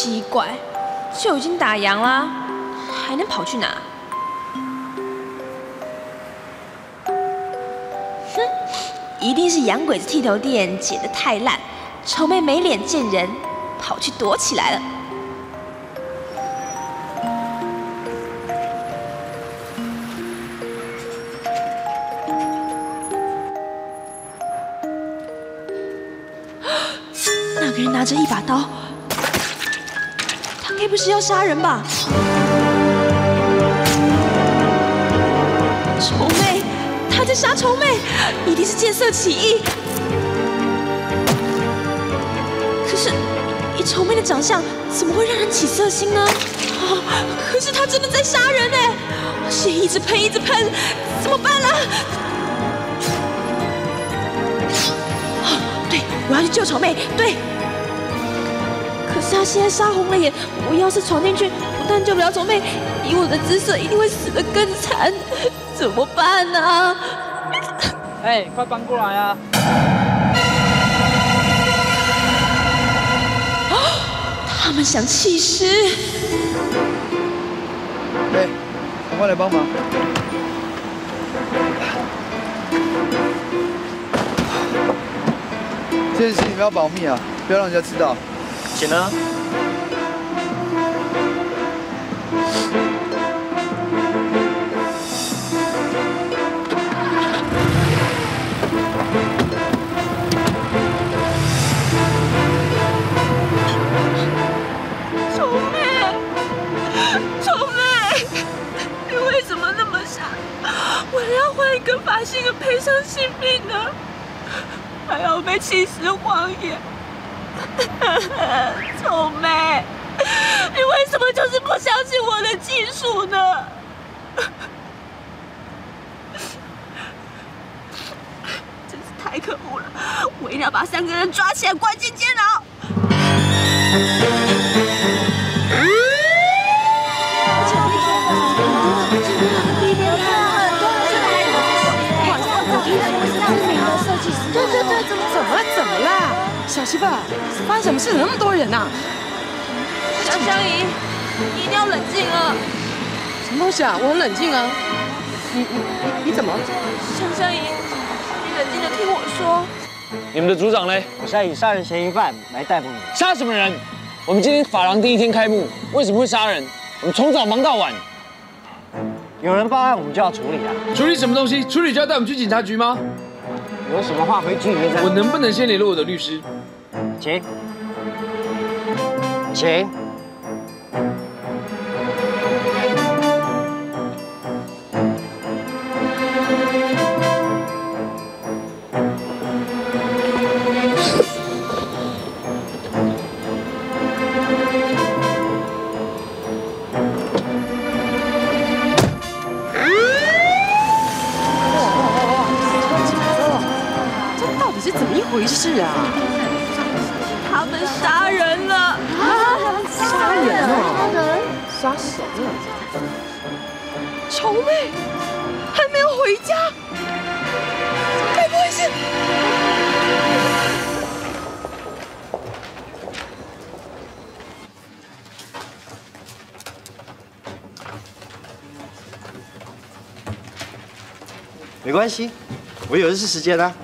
奇怪，就已经打烊啦，还能跑去哪？哼，一定是洋鬼子剃头店解得太烂，丑妹没脸见人，跑去躲起来了。那个人拿着一把刀，他该不是要杀人吧？丑妹，他在杀丑妹，一定是见色起意。可是，以丑妹的长相，怎么会让人起色心呢？啊！可是他真的在杀人哎！血一直喷，一直喷，怎么办啊？对，我要去救丑妹。对。可是他现在杀红了眼，我要是闯进去，不但救不了丑妹，以我的姿色，一定会死得更惨，怎么办呢？ 哎，快搬过来啊！ 他们想弃尸。 哎，赶快来帮忙！这件事你们要保密啊，不要让人家知道。 钱呢？ 丑妹，丑妹，你为什么那么傻？为了要换一个发型而赔上性命呢？还要被气死荒野。丑妹，你为什么就是不相信我的技术呢？真是太可恶了！我一定要把3个人抓起来关进监牢。 对，怎么啦？小媳妇，发生什么事？那么多人呐！ 香香姨，你一定要冷静啊！ 什么东西啊？我很冷静啊。你怎么？ 香香姨，你冷静的听我说。 你们的组长呢？ 我现在以杀人嫌疑犯来逮捕你。 杀什么人？我们今天法郎第1天开幕，为什么会杀人？我们从早忙到晚。 有人报案，我们就要处理啊。 处理什么东西？处理就要带我们去警察局吗？ 有什么话回局里面再。 我能不能先联络我的律师？ 请。 回事啊？ 他们杀人了！ 啊！杀人哦！杀手了！ 丑妹还没有回家，该不会是…… 没关系，我有的是时间啊。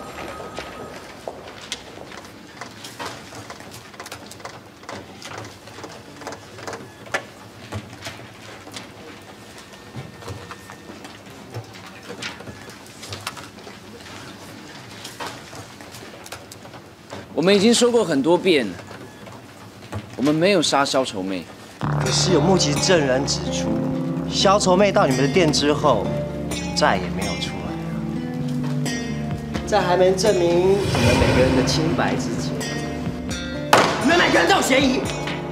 我们已经说过很多遍了，我们没有杀萧愁妹。 可是有目击证人指出，萧愁妹到你们的店之后，就再也没有出来了。在还没证明你们每个人的清白之前，你们每个人都有嫌疑。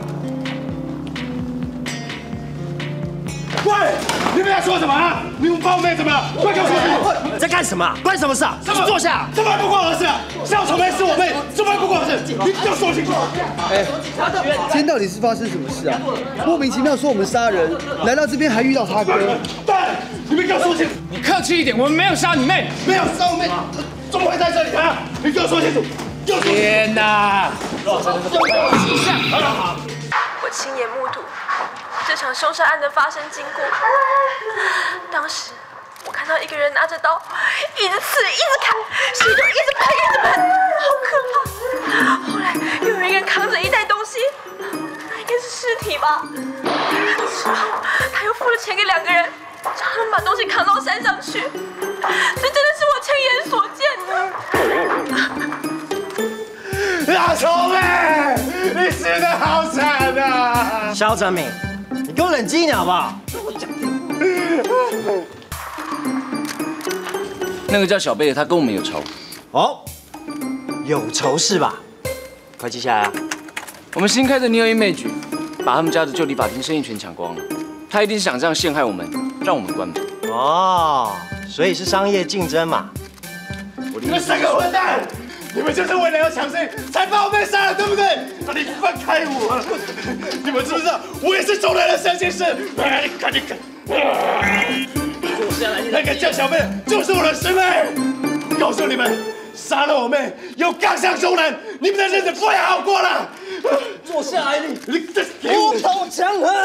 喂，你们在说什么啊？你们把我妹怎么了？快给我说清楚！ 你在干什么？关什么事啊？坐下。 这么不关我的事啊！萧愁妹是我妹，这么不关我的事，你给我说清楚！ 哎，今天到底是发生什么事啊？莫名其妙说我们杀人，来到这边还遇到他哥。 对，你们给我说清楚！ 你客气一点，我们没有杀你妹， 没有杀我妹，怎么会在这里啊？你给我说清楚！ 天哪！ 好。 亲眼目睹这场凶杀案的发生经过。当时我看到一个人拿着刀，一直刺，一直砍，血就一直喷，一直喷，好可怕。后来又有一个人扛着一袋东西，那应该是尸体吧。之后他又付了钱给2个人，叫他们把东西扛到山上去。这真的是我亲眼所见的。 老臭妹，你死得好惨啊！ 肖成敏，你给我冷静一点好不好？ 那个叫小贝的，他跟我们有仇。 哦，有仇是吧？快记下来啊！ 我们新开的 Neo Image 把他们家的旧理发厅生意全抢光了，他一定是想这样陷害我们，让我们关门。 哦，所以是商业竞争嘛。 你们3个混蛋！你们就是为了要抢生意，才把我妹杀了，对不对？那你放开我！你们知不知道，我也是中来了3件事？赶紧！那个叫小妹的就是我的师妹。告诉你们，杀了我妹有杠上中人，你们的日子不会好过了。 坐下来，你给我虎头强横。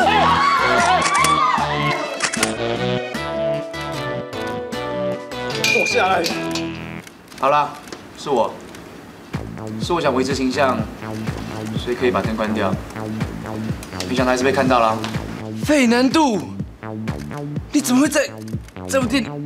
坐下来。好了，是我想维持形象，所以可以把灯关掉。没想到还是被看到了。 费南度，你怎么会在这部店里？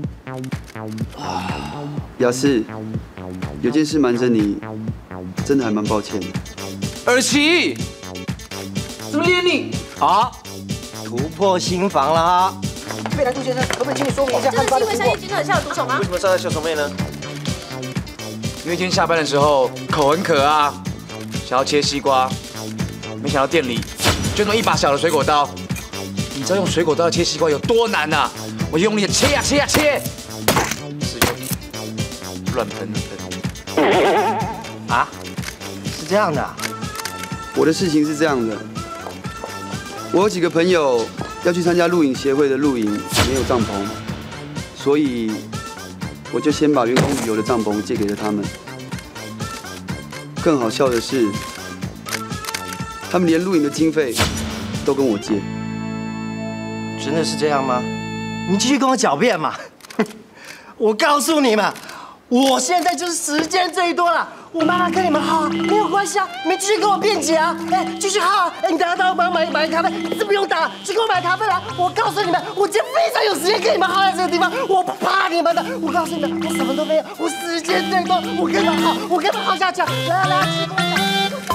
雅士，有件事瞒着你，真的还蛮抱歉的。 尔奇，怎么连你？ 好，突破心防了哈。 费南度先生，可不可以请你说明一下案发的情况？ 这是因为商业集团下的毒手吗？ 为什么杀了小丑妹呢？ 因为今天下班的时候口很渴啊，想要切西瓜，没想到店里就那么一把小的水果刀。你知道用水果刀切西瓜有多难啊？我用力的切呀切呀切，是乱喷的喷。 啊，是这样的啊。 我的事情是这样的，我有几个朋友要去参加露营协会的露营，没有帐篷，所以我就先把员工旅游的帐篷借给了他们。更好笑的是，他们连露营的经费都跟我借。 真的是这样吗？你继续跟我狡辩嘛！我告诉你们，我现在就是时间最多了。我妈妈跟你们好没有关系啊，你们继续跟我辩解啊！哎，继续好啊！哎，你等下到我帮我买咖啡，这不用打，去给我买咖啡来。我告诉你们，我今天非常有时间跟你们耗在这个地方，我不怕你们的。我告诉你们，我什么都没有，我时间最多，我跟你们好，我跟你们好下去。来来，去跟我讲。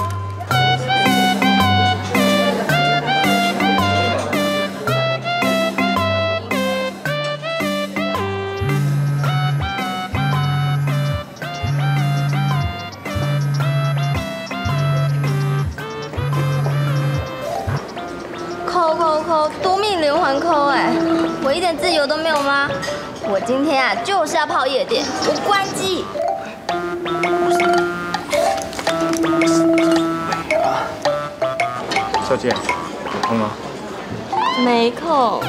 抠，夺命连环抠哎！我一点自由都没有吗？我今天啊就是要泡夜店，我关机。 小姐，有空吗？ 没空。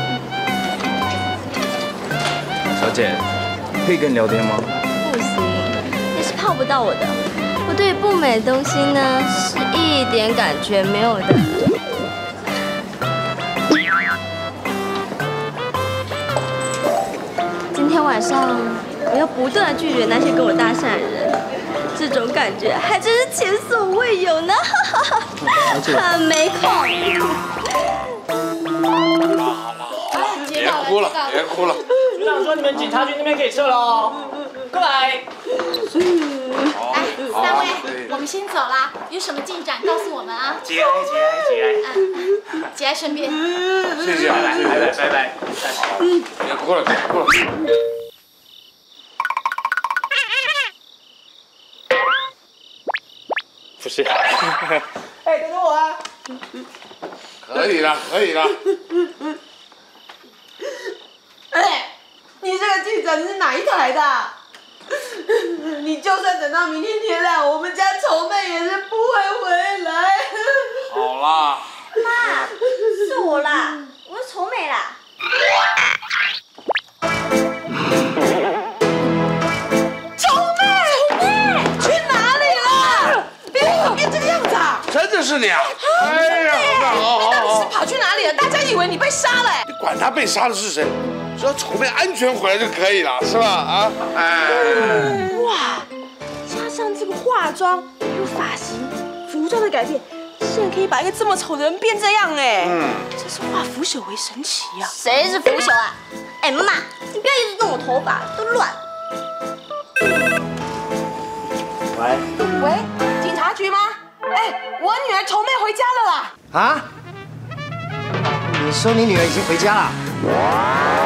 小姐，可以跟你聊天吗？ 不行，你是泡不到我的。我对不美的东西呢是一点感觉没有的。今天晚上我要不断地拒绝那些跟我搭讪的人，这种感觉还真是前所未有呢，很没空。 别哭了，别哭了。 局长说你们警察局那边可以撤了哦，过来。 来，3位，我们先走啦，有什么进展告诉我们啊。 节哀。 节哀顺变。 谢谢，拜拜。别哭了。不是。 哎，等等我啊！ 可以了。 哎，你这个记者你是哪一台的？你就算等到明天天亮，我们家丑妹也是不会回来。 好啦。 妈，是我啦，我是丑美啦。 丑妹去哪里了？别这个样子啊！ 真的是你啊！哎呀，好。 跑去哪里了？大家以为你被杀了。 你管他被杀的是谁，只要丑妹安全回来就可以了，是吧？啊，哎， 哇，加上这个化妆、还有发型、服装的改变，竟然可以把一个这么丑的人变这样哎！真是化腐朽为神奇啊！ 谁是腐朽啊？哎，妈妈，你不要一直弄我头发，都乱。 喂，警察局吗？哎，我女儿丑妹回家了啦！ 啊？你说你女儿已经回家了？